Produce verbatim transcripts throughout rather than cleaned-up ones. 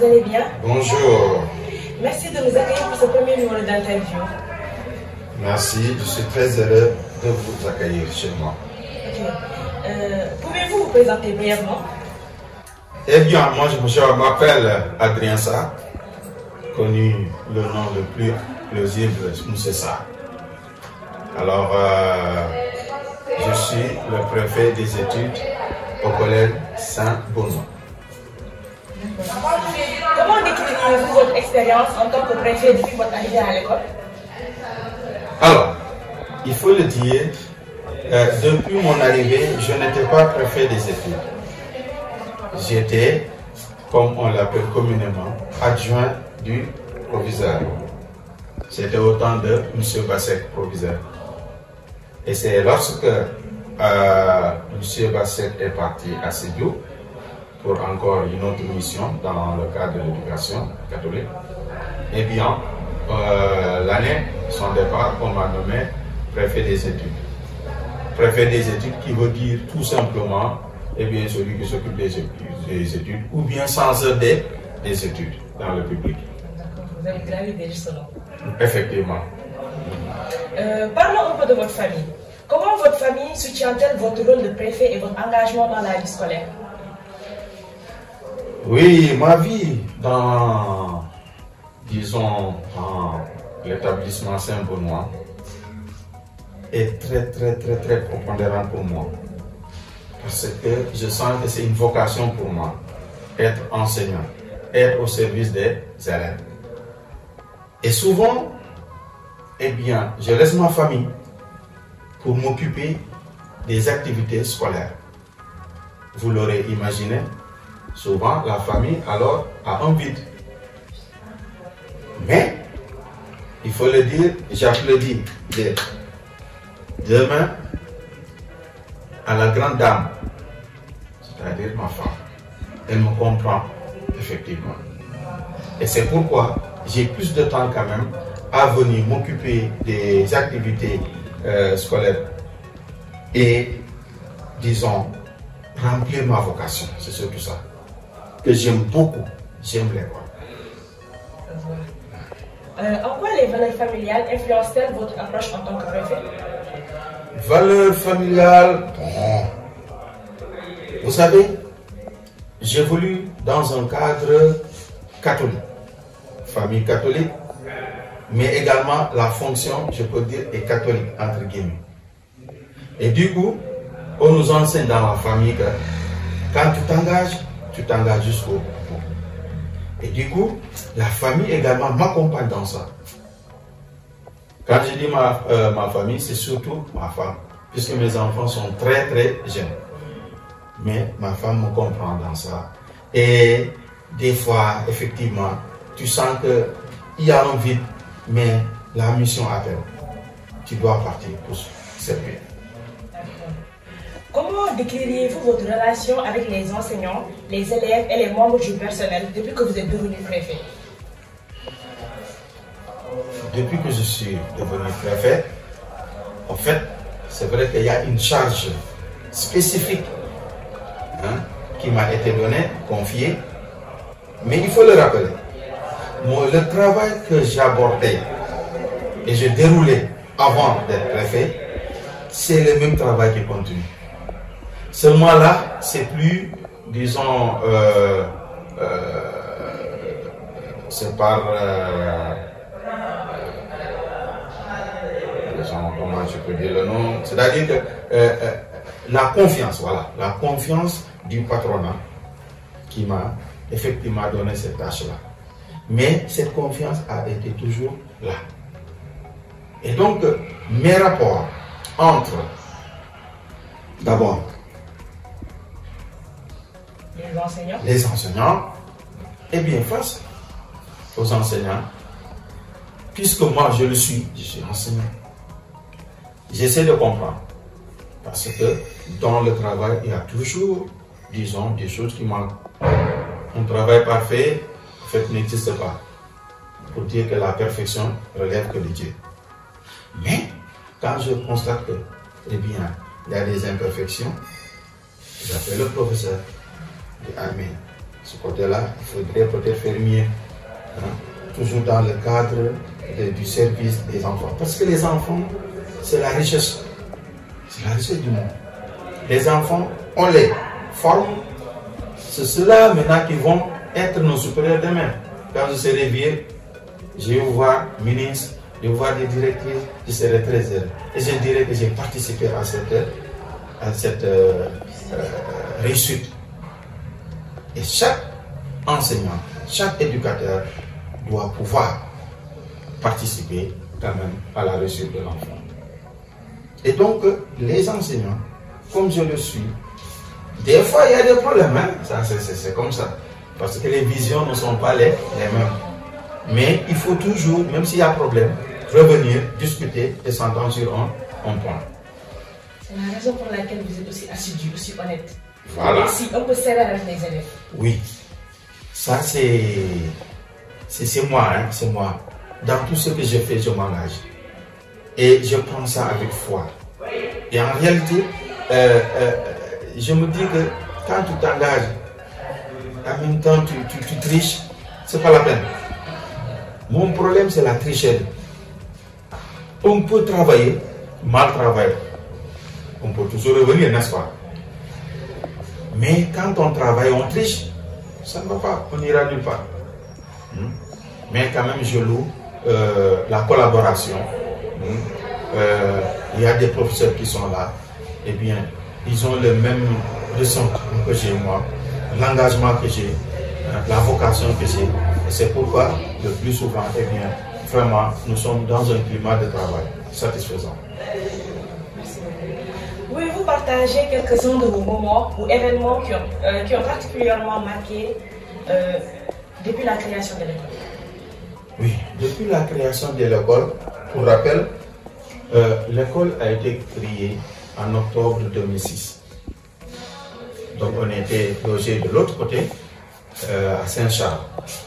allez bien? Bonjour. Merci de nous accueillir pour ce premier numéro d'interview. Merci, je suis très heureux de vous accueillir chez moi. Ok. Euh, Pouvez-vous vous présenter brièvement? Eh bien, moi je, je m'appelle Adrien Sarr, connu le nom le plus plausible, Moussé Sarr. Alors, euh, je suis le préfet des études au collège Saint-Benoît. Comment décrivez-vous votre expérience en tant que préfet depuis votre arrivée à l'école? Alors, il faut le dire, euh, depuis mon arrivée, je n'étais pas préfet des études. J'étais, comme on l'appelle communément, adjoint du proviseur. C'était au temps de M. Bassek, proviseur. Et c'est lorsque euh, M. Bassek est parti à Sédiou pour encore une autre mission dans le cadre de l'éducation catholique, eh bien, euh, l'année de son départ, on m'a nommé préfet des études. Préfet des études qui veut dire tout simplement, eh bien, celui qui s'occupe des, des études, ou bien censeur des, des études dans le public. D'accord, vous avez gravé des selon. Effectivement. Euh, parlons un peu de votre famille. Comment votre famille soutient-elle votre rôle de préfet et votre engagement dans la vie scolaire? Oui, ma vie dans, disons, dans l'établissement Saint-Benoît est très, très, très, très prépondérante pour moi. Parce que je sens que c'est une vocation pour moi, être enseignant, être au service des élèves. Et souvent, eh bien, je laisse ma famille pour m'occuper des activités scolaires. Vous l'aurez imaginé, souvent la famille alors a un vide. Mais, il faut le dire, j'applaudis de demain à la grande dame, c'est-à-dire ma femme. Elle me comprend effectivement. Et c'est pourquoi j'ai plus de temps quand même à venir m'occuper des activités euh, scolaires et, disons, remplir ma vocation. C'est surtout ça que j'aime beaucoup. J'aime les voir. Euh, en quoi les valeurs familiales influencent-elles votre approche en tant que préfet? Valeurs familiales, bon. Vous savez, j'évolue dans un cadre catholique, famille catholique, mais également la fonction, je peux dire, est catholique, entre guillemets. Et du coup, on nous enseigne dans la famille que quand tu t'engages, tu t'engages jusqu'au bout. Et du coup, la famille également m'accompagne dans ça. Quand je dis ma, euh, ma famille, c'est surtout ma femme, puisque mes enfants sont très très jeunes. Mais ma femme me comprend dans ça. Et des fois, effectivement, tu sens qu'il y a un vide, mais la mission appelle. Tu dois partir pour servir. Comment décririez-vous votre relation avec les enseignants, les élèves et les membres du personnel depuis que vous êtes devenu préfet? Depuis que je suis devenu préfet, en fait, c'est vrai qu'il y a une charge spécifique hein, qui m'a été donnée, confiée, mais il faut le rappeler. Moi, le travail que j'abordais et je déroulais avant d'être préfet, c'est le même travail qui continue. Seulement là, c'est plus, disons, euh, euh, c'est par, euh, disons, comment je peux dire le nom, c'est-à-dire que euh, euh, la confiance, voilà, la confiance du patronat qui m'a effectivement donné cette tâche-là. Mais cette confiance a été toujours là. Et donc, mes rapports entre, d'abord, Les enseignants? Les enseignants, et bien face aux enseignants, puisque moi je le suis, je suis enseignant. J'essaie de comprendre, parce que dans le travail, il y a toujours, disons, des choses qui manquent. Un travail parfait, en fait, n'existe pas. Pour dire que la perfection relève que de Dieu. Mais, quand je constate que, eh bien, il y a des imperfections, j'appelle le professeur. Amen. ce côté-là, il faudrait peut-être faire mieux. Hein, toujours dans le cadre de, du service des enfants. Parce que les enfants, c'est la richesse. C'est la richesse du monde. Les enfants, on les forme. C'est ceux-là maintenant qui vont être nos supérieurs demain. Quand je serai vieux, je vais voir ministre, je vais voir des directrices, je serai très heureux. Et je dirais que j'ai participé à cette, à cette euh, euh, réussite. Et chaque enseignant, chaque éducateur doit pouvoir participer quand même à la réussite de l'enfant. Et donc, les enseignants, comme je le suis, des fois il y a des problèmes, hein? Ça c'est comme ça. Parce que les visions ne sont pas les, les mêmes. Mais il faut toujours, même s'il y a problème, revenir, discuter et s'entendre sur un, un point. C'est la raison pour laquelle vous êtes aussi assidu, aussi honnête. Voilà. Et aussi un peu sévère avec les élèves. Oui. Ça c'est... C'est moi, hein? C'est moi. Dans tout ce que je fais, je m'engage. Et je prends ça avec foi. Et en réalité, euh, euh, je me dis que quand tu t'engages, en même temps tu, tu, tu triches, c'est pas la peine. Mon problème, c'est la tricherie. On peut travailler, mal travailler. On peut toujours revenir, n'est-ce pas? Mais quand on travaille, on triche, ça ne va pas, on n'ira nulle part. Hmm? Mais quand même, je loue euh, la collaboration. Hmm? Euh, il y a des professeurs qui sont là. Eh bien, ils ont le même ressenti que j'ai moi, l'engagement que j'ai, la vocation que j'ai. Et c'est pourquoi, le plus souvent, eh bien, vraiment, nous sommes dans un climat de travail satisfaisant. Pouvez-vous partager quelques-uns de vos moments ou événements qui ont, euh, qui ont particulièrement marqué euh, depuis la création de l'école? Oui, depuis la création de l'école, pour rappel, euh, l'école a été créée en octobre deux mille six. Donc on était logé de l'autre côté, euh, à Saint-Charles.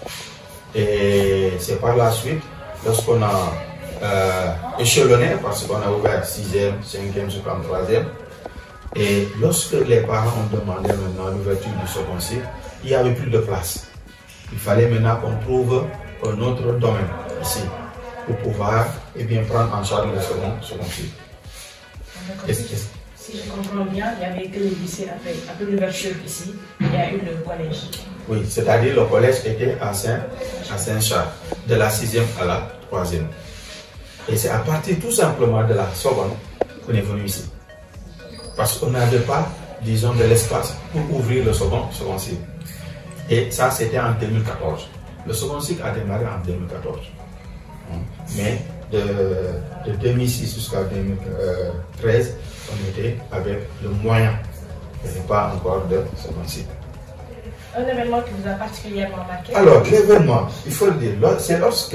Et c'est par la suite, lorsqu'on a euh, échelonné, parce qu'on a ouvert sixième, cinquième, jusqu'en troisième, et lorsque les parents ont demandé maintenant l'ouverture du second cycle, il n'y avait plus de place. Il fallait maintenant qu'on trouve un autre domaine ici, pour pouvoir eh bien, prendre en charge le second, second cycle. Si je comprends bien, il n'y avait que le lycée après, après l'ouverture ici, il y a eu le collège. Oui, c'est-à-dire le collège était à Saint, à Saint-Charles, de la sixième à la troisième. Et c'est à partir tout simplement de la seconde qu'on est venu ici. Parce qu'on n'avait pas, disons, de l'espace pour ouvrir le second, second cycle. Et ça, c'était en deux mille quatorze. Le second cycle a démarré en deux mille quatorze. Mais de, de deux mille six jusqu'à deux mille treize, on était avec le moyen. Il n'y avait pas encore de second cycle. Un événement qui vous a particulièrement marqué? Alors, l'événement, il faut le dire, c'est lorsque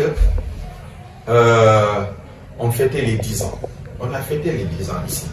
euh, on fêtait les dix ans. On a fêté les dix ans ici.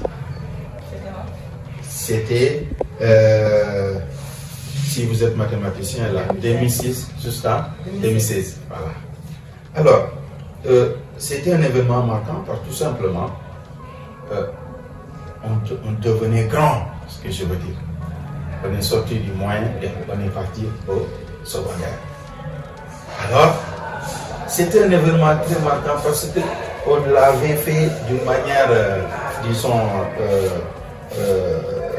C'était, euh, si vous êtes mathématicien, là, deux mille six jusqu'à deux mille seize. Voilà. Alors, euh, c'était un événement marquant parce que tout simplement, euh, on, on devenait grand, ce que je veux dire. On est sorti du moyen et on est parti au secondaire. Alors, c'était un événement très marquant parce qu'on l'avait fait d'une manière, euh, disons, euh, euh,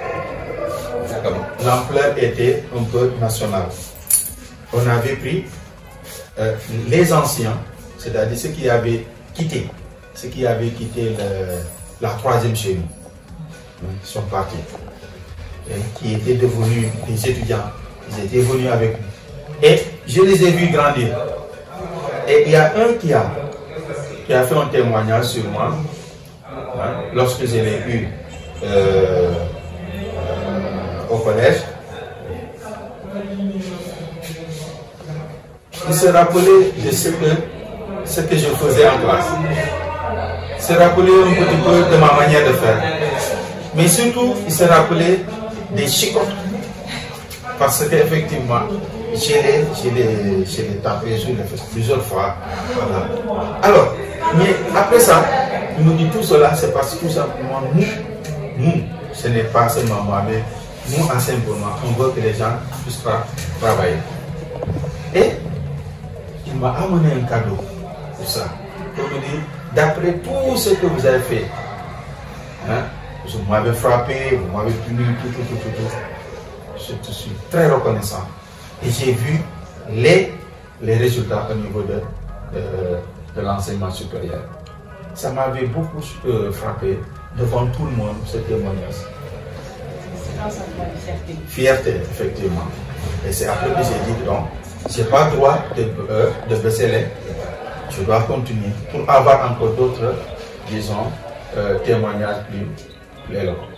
l'ampleur était un peu nationale. On avait pris euh, les anciens, c'est-à-dire ceux qui avaient quitté, ceux qui avaient quitté le, la troisième chez nous, ils sont partis, et qui étaient devenus des étudiants, ils étaient venus avec nous. Et je les ai vus grandir. Et il y a un qui a, qui a fait un témoignage sur moi, hein, lorsque je l'ai eu euh, au collège. Il se rappelait de ce que, ce que je faisais en classe. Il se rappelait un petit peu de ma manière de faire. Mais surtout, il se rappelait des chicottes. Parce qu'effectivement, je l'ai tapé sur les fesses plusieurs fois. Voilà. Alors, mais après ça, il nous dit tout cela, c'est parce que tout simplement, nous, nous, ce n'est pas seulement moi, mais nous, à Saint-Benoît, on veut que les gens puissent pas travailler. Et il m'a amené un cadeau pour ça. Pour me dire, d'après tout ce que vous avez fait, hein, vous m'avez frappé, vous m'avez puni, tout, tout, tout, tout, tout. Je te suis très reconnaissant. Et j'ai vu les, les résultats au niveau de, de, de l'enseignement supérieur. Ça m'avait beaucoup euh, frappé devant tout le monde, ce témoignage. C'est un sentiment de fierté. Fierté, effectivement. Et c'est après que j'ai dit, donc, je n'ai pas le droit de, euh, de baisser les. Je dois continuer pour avoir encore d'autres, disons, euh, témoignages plus, plus éloquents.